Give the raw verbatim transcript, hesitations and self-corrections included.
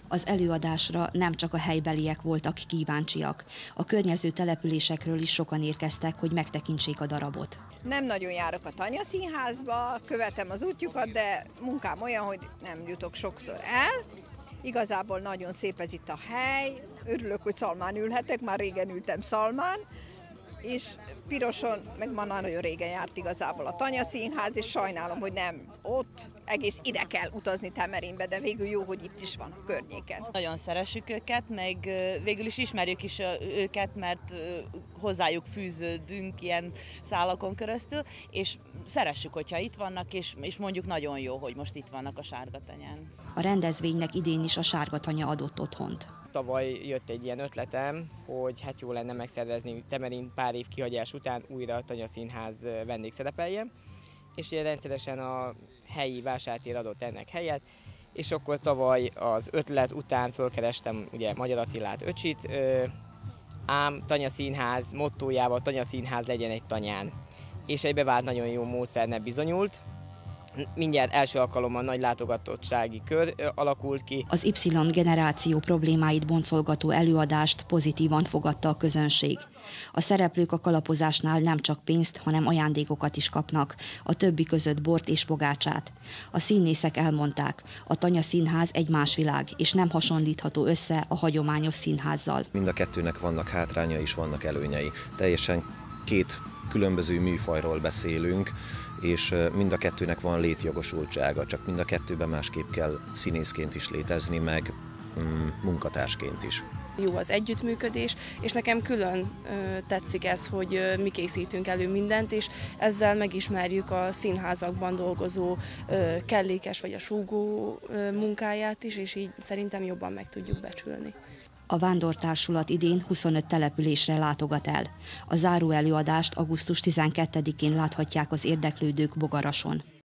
Az előadásra nem csak a helybeliek voltak kíváncsiak. A környező településekről is sokan érkeztek, hogy megtekintsék a darabot. Nem nagyon járok a Tanya Színházba, követem az útjukat, de munkám olyan, hogy nem jutok sokszor el. Igazából nagyon szép ez itt a hely, örülök, hogy szalmán ülhetek, már régen ültem szalmán, és Piroson meg már nagyon régen járt igazából a Tanya Színház, és sajnálom, hogy nem ott, egész ide kell utazni Temerinbe, de végül jó, hogy itt is van a környéken. Nagyon szeressük őket, meg végül is ismerjük is őket, mert hozzájuk fűződünk ilyen szálakon keresztül, és szeressük, hogyha itt vannak, és, és mondjuk nagyon jó, hogy most itt vannak a Sárgatanyán. A rendezvénynek idén is a Sárgatanya adott otthont. Tavaly jött egy ilyen ötletem, hogy hát jó lenne megszervezni Temerin pár év kihagyás után újra a Tanya Színház vendégszerepeljen, és ugye rendszeresen a helyi vásártér adott ennek helyet, és akkor tavaly az ötlet után fölkerestem ugye Magyar Attilát, öcsit, ám Tanya Színház mottójával Tanya Színház legyen egy tanyán. És egy bevált nagyon jó módszernek bizonyult. Mindjárt első alkalommal nagy látogatottsági kör alakult ki. Az Y generáció problémáit boncolgató előadást pozitívan fogadta a közönség. A szereplők a kalapozásnál nem csak pénzt, hanem ajándékokat is kapnak, a többi között bort és pogácsát. A színészek elmondták, a Tanya Színház egy más világ, és nem hasonlítható össze a hagyományos színházzal. Mind a kettőnek vannak hátrányai és vannak előnyei. Teljesen két különböző műfajról beszélünk, és mind a kettőnek van létjogosultsága, csak mind a kettőben másképp kell színészként is létezni, meg mm, munkatársként is. Jó az együttműködés, és nekem külön ö, tetszik ez, hogy ö, mi készítünk elő mindent, és ezzel megismerjük a színházakban dolgozó ö, kellékes vagy a súgó ö, munkáját is, és így szerintem jobban meg tudjuk becsülni. A Vándortársulat idén huszonöt településre látogat el. A záró előadást augusztus tizenkettedikén láthatják az érdeklődők Bogarason.